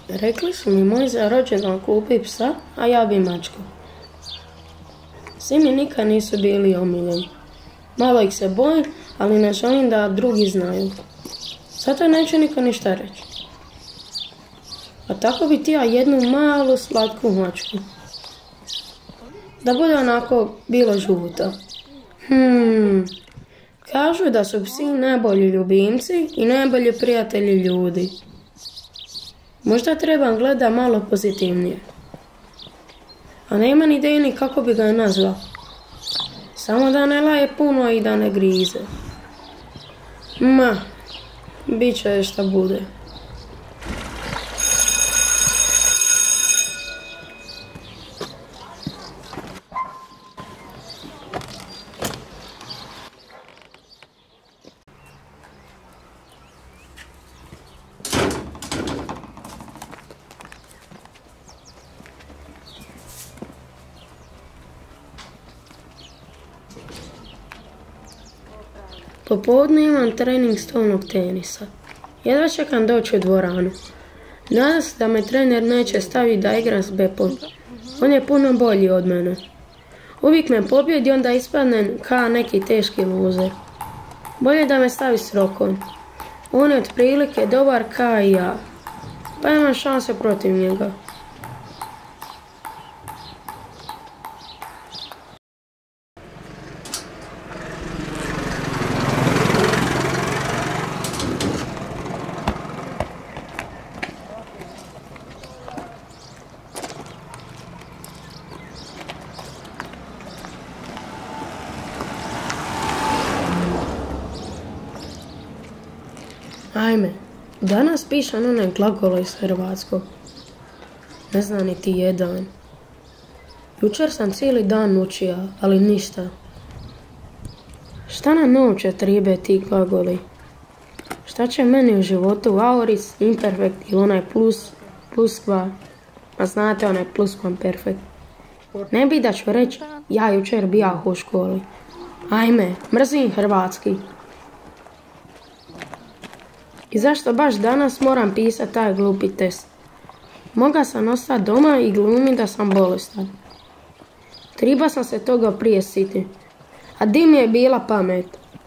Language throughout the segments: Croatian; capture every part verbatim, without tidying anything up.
Rekli su mi moji za rođendan kupi psa, a ja bi mačku. Svi mi nikad nisu bili omiljeni. Malo ih se bojim, ali ne želim da drugi znaju. Zato neću niko ništa reći. A tako bi ti ja jednu malu slatku mačku. Da bude onako bilo žuto. Hmm... Kažu da su psi najbolji ljubimci i najbolji prijatelji ljudi. Možda trebam gledati malo pozitivnije. A nemam ideje ni kako bi ga nazvao. Samo da ne laje puno i da ne grize. Ma, bit će šta bude. Popodne imam trening stolnog tenisa. Jedva čekam doći u dvoranu. Nadam se da me trener neće staviti da igram s Bepom. On je puno bolji od mene. Uvijek me pobjedi, onda ispadnem kao neki teški luzer. Bolje da me stavi s Rokom. On je otprilike dobar kao i ja. Pa imam šanse protiv njega. Ajme, danas pišem one glagole iz hrvatskog. Ne znam niti jedan. Jučer sam cijeli dan učio, ali ništa. Šta nam nauče tribe ti glagoli? Šta će meni u životu aorist, imperfekt ili onaj plus, pluskva? A znate onaj pluskvamperfekt. Ne bi da ću reći, ja jučer bijah u školi. Ajme, mrzim hrvatski. I zašto baš danas moram pisati taj glupi test? Moga sam ostati doma i glumi da sam bolestan. Triba sam se toga prije siti. A di mi je bila pamet?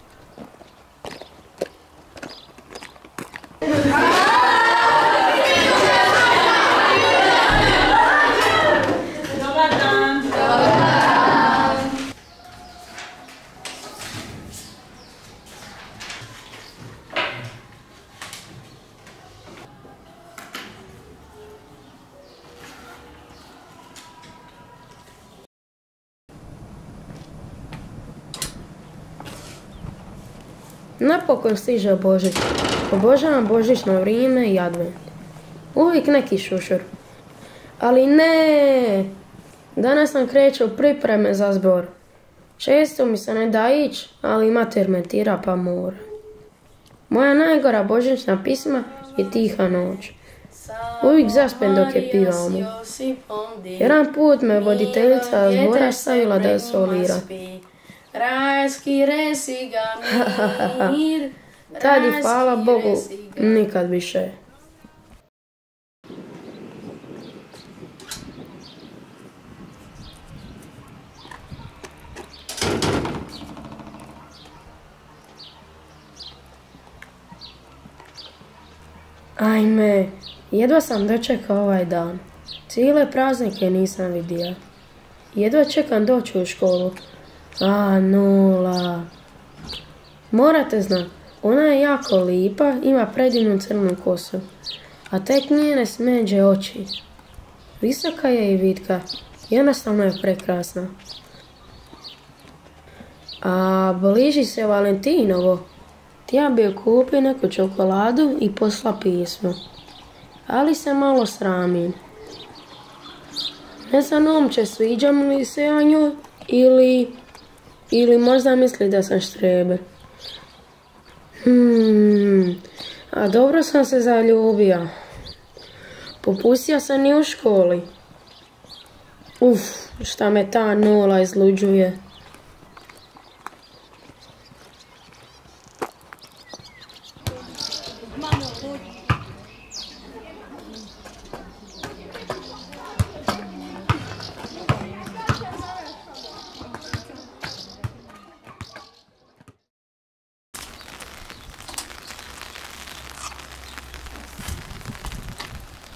Napokon stiže Božić. Obožavam božićno vrijeme i advent. Uvijek neki šušur. Ali ne! Danas nam kreću pripreme za zbor. Često mi se ne da ići, ali mater me tira pa mora. Moja najgora božićna pisma je Tiha noć. Uvijek zaspem dok je pivamo. Jedan put me voditeljica zbora stavila da je solira. Rajski resi ga mir. Tad i hvala Bogu, nikad više. Ajme, jedva sam dočekao ovaj dan. Cijele praznike nisam vidio. Jedva čekam doći u školu. A, nula. Morate znati, ona je jako lipa, ima predivnu crnu kosu, a tek njene smeđe oči. Visoka je i vitka, jednostavno je prekrasna. A bliži se Valentinovo. Ja bi joj kupio neku čokoladu i posla pismo. Ali se malo sramim. Ne znam uopće sviđam li se ja njoj ili... Ili možda misli da sam štrebe. Hmm, a dobro sam se zaljubio. Popustio sam i u školi. Uf, šta me ta nula izluđuje.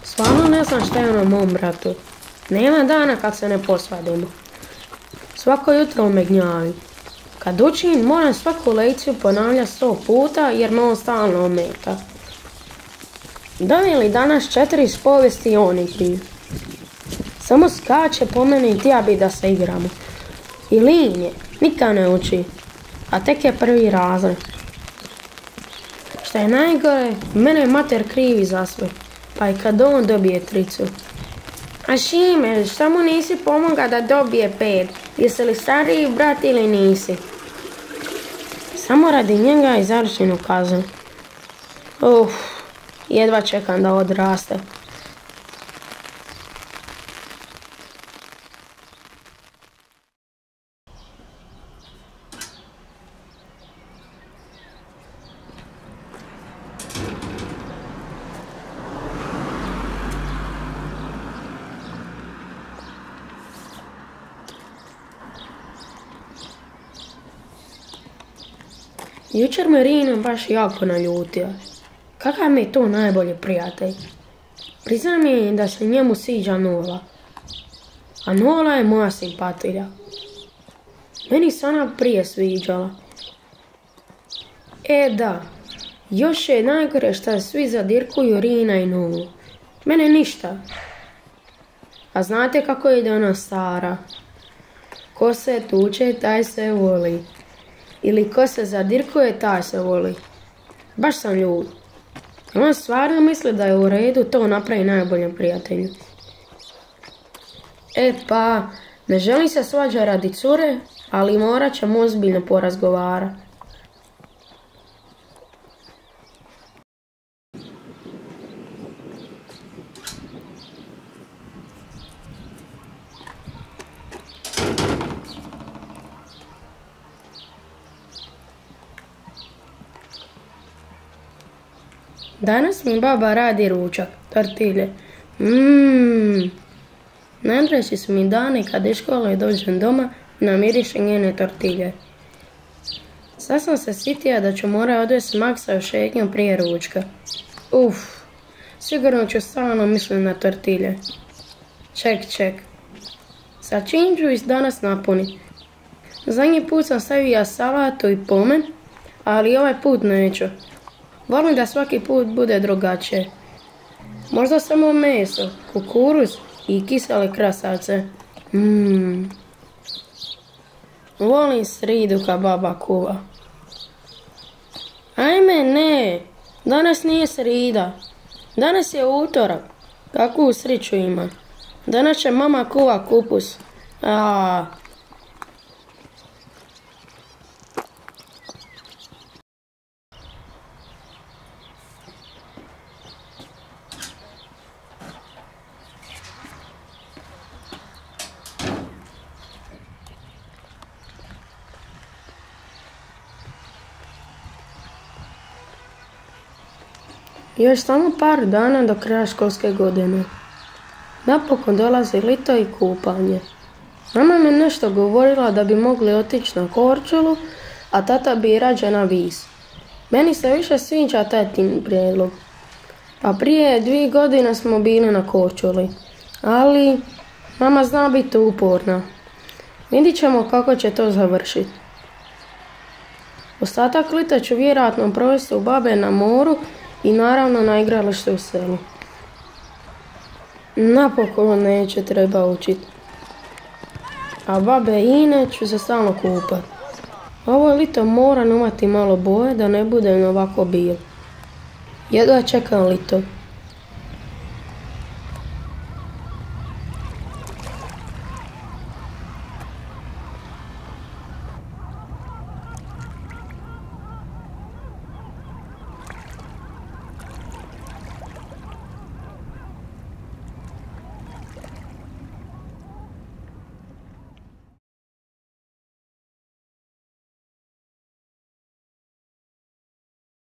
Stvarno ne znam šta je ono mom bratu. Nema dana kad se ne posvadimo. Svako jutro me gnjavi. Kad učim, moram svaku lekciju ponavljati sto puta jer me on stalno ometa. Donijeli danas četiri iz povijesti i on je kriv. Samo skače po meni i tija bi da se igramo. I linje, nikad ne uči. A tek je prvi razred. Šta je najgore, mene je mater krivi za sve. Pa i kad on dobije tricu. A Šime, šta mu nisi pomoga da dobije pet? Jesi li stariji brat ili nisi? Samo radi njega i završenu kaznu. Uf, jedva čekam da odraste. Jučer me Rino baš jako naljutio. Kakav mi je to najbolji prijatelj? Priznam mi da se njemu sviđa Nola. A Nola je moja simpatija. Meni se ona prije sviđala. E da, još je najgore što svi zadirkuju Rina i Nolu. Mene ništa. A znate kako ide ona stara? Ko se tuče, taj se voli. Ili ko se zadirkuje, taj se voli. Baš sam ljud. On stvarno misli da je u redu to napravi najboljem prijatelju. E pa, ne želim se svađa radi cure, ali morat ćemo ozbiljno porazgovarati. Danas mi baba radi ručak, tortilje. Mmm. Najdraži su mi dani kad iz škole dođem doma i namirišem njene tortilje. Sad sam se sjetila da ću morati odvesti Maksa u šetnju prije ručka. Uf, sigurno ću stalno misliti na tortilje. Ček, ček. Sa čim ću ih danas napuniti? Zadnji put sam stavila salatu i pomen, ali ovaj put neću. Volim da svaki put bude drugačije. Možda samo meso, kukuruz i kisele krastavce. Mmm. Volim sridu kad baba kuva. Ajme ne, danas nije srida. Danas je utorak. Kakvu sriću ima. Danas će mama kuva kupus. Aaaa. Još samo par dana do kraja školske godine. Napokon dolazi lito i kupanje. Mama mi nešto govorila da bi mogli otići na Korčulu, a tata bi rađe na Vis. Meni se više sviđa tatin prijedlog. Pa prije dvije godine smo bili na Korčuli, ali mama zna biti uporna. Vidit ćemo kako će to završiti. Ostatak lita ću vjerojatno provesti u babe na moru i naravno na igralište u selu. Napokon neće treba učiti. A babe Ine ću se stalno kupat. Ovo lito moram imati malo boje da ne budem ovako bil. Jedva čekam lito.